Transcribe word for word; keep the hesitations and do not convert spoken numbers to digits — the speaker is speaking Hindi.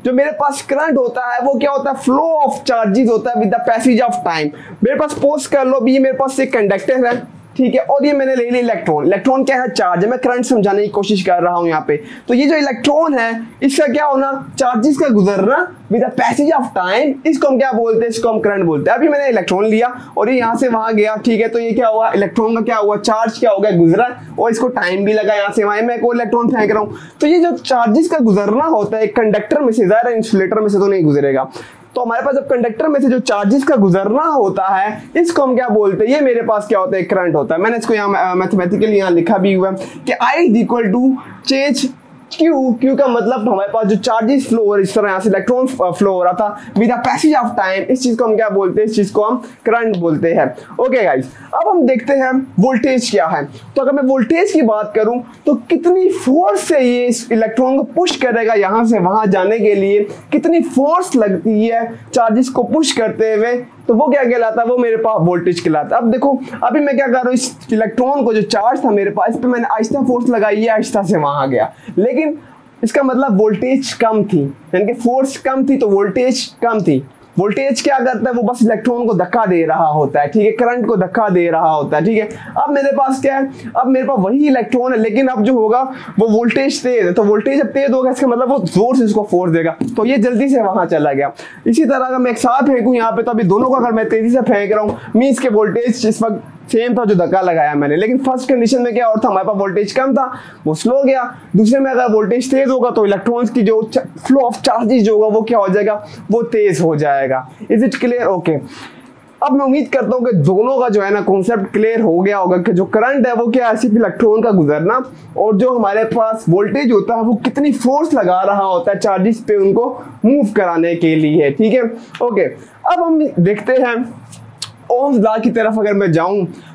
जो मेरे पास करंट होता है वो क्या होता है, फ्लो ऑफ चार्जेस होता है with the passage of time. मेरे पास पोस्ट कर लो भी, मेरे पास एक कंडक्टर है, ठीक है, और ये मैंने ले लिया इलेक्ट्रॉन। इलेक्ट्रॉन क्या है, चार्ज है। मैं करंट समझाने की कोशिश कर रहा हूँ यहाँ पे। तो ये जो इलेक्ट्रॉन है इसका क्या होना, चार्जेस का गुजरना with the passage of time, इसको हम क्या बोलते हैं, इसको हम करंट बोलते हैं। अभी मैंने इलेक्ट्रॉन लिया और ये यहाँ से वहां गया, ठीक है, तो ये क्या हुआ, इलेक्ट्रॉन का क्या हुआ, चार्ज क्या हो गया, गुजरा, और इसको टाइम भी लगा, यहाँ से वहां मैं कोई इलेक्ट्रॉन फेंक रहा हूँ। तो ये जो चार्जेस का गुजरना होता है कंडक्टर में से, ज़ाहिर है इंसुलेटर में से तो नहीं गुजरेगा। तो हमारे पास जब कंडक्टर में से जो चार्जेस का गुजरना होता है इसको हम क्या बोलते हैं, ये मेरे पास क्या होता है, करंट होता है। मैंने इसको यहाँ मैथमेटिकली यहाँ लिखा भी हुआ है कि I is equal to change Q. Q का मतलब हमारे पास जो चार्जेस फ्लो हो, इस तरह यहाँ से इलेक्ट्रॉन फ्लो हो रहा था with the passage of time, इस चीज को हम क्या बोलते हैं, इस चीज को हम करंट बोलते हैं। ओके गाइस, अब हम देखते हैं वोल्टेज क्या है। तो अगर मैं वोल्टेज की बात करूं तो कितनी फोर्स से ये इस इलेक्ट्रॉन को पुश करेगा यहां से वहां जाने के लिए, कितनी फोर्स लगती है चार्जेस को पुश करते हुए, तो वो क्या कहलाता है, वो मेरे पास वोल्टेज कहलाता है। अब देखो अभी मैं क्या कर रहा हूँ, इस इलेक्ट्रॉन को जो चार्ज था मेरे पास, इस पे मैंने आहिस्ता फोर्स लगाई है, आहिस्ता से वहां आ गया, लेकिन इसका मतलब वोल्टेज कम थी, यानी कि फोर्स कम थी तो वोल्टेज कम थी। वोल्टेज क्या करता है, वो बस इलेक्ट्रॉन को धक्का दे रहा होता है, ठीक है, करंट को धक्का दे रहा होता है, ठीक है। अब मेरे पास क्या है, अब मेरे पास वही इलेक्ट्रॉन है, लेकिन अब जो होगा वो वोल्टेज तेज है, तो वोल्टेज जब तेज होगा इसका मतलब वो जोर से इसको फोर्स देगा, तो ये जल्दी से वहां चला गया। इसी तरह अगर मैं एक साथ फेंकूं यहाँ पे, तो अभी दोनों को अगर मैं तेजी से फेंक रहा हूँ, मीन्स के वोल्टेज इस वक्त सेम था जो धक्का लगाया मैंने, लेकिन फर्स्ट कंडीशन में क्या और था, हमारे पास वोल्टेज कम था, वो स्लो गया। दूसरे में अगर वोल्टेज तेज होगा तो इलेक्ट्रॉन्स की जो फ्लो ऑफ चार्जेस जो होगा वो क्या हो जाएगा, वो तेज हो जाएगा। Is it clear? ओके, अब मैं उम्मीद करता हूँ कि दोनों का जो है ना कॉन्सेप्ट क्लियर हो गया होगा कि जो करंट है वो क्या है, सिर्फ इलेक्ट्रॉन का गुजरना, और जो हमारे पास वोल्टेज होता है वो कितनी फोर्स लगा रहा होता है चार्जेस पे उनको मूव कराने के लिए, ठीक है। ओके, अब हम देखते हैं ओम्स लॉ की तरफ अगर मैं जाऊं